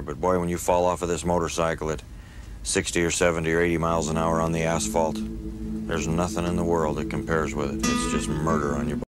but boy, when you fall off of this motorcycle at 60 or 70 or 80 miles an hour on the asphalt, there's nothing in the world that compares with it. It's just murder on your body.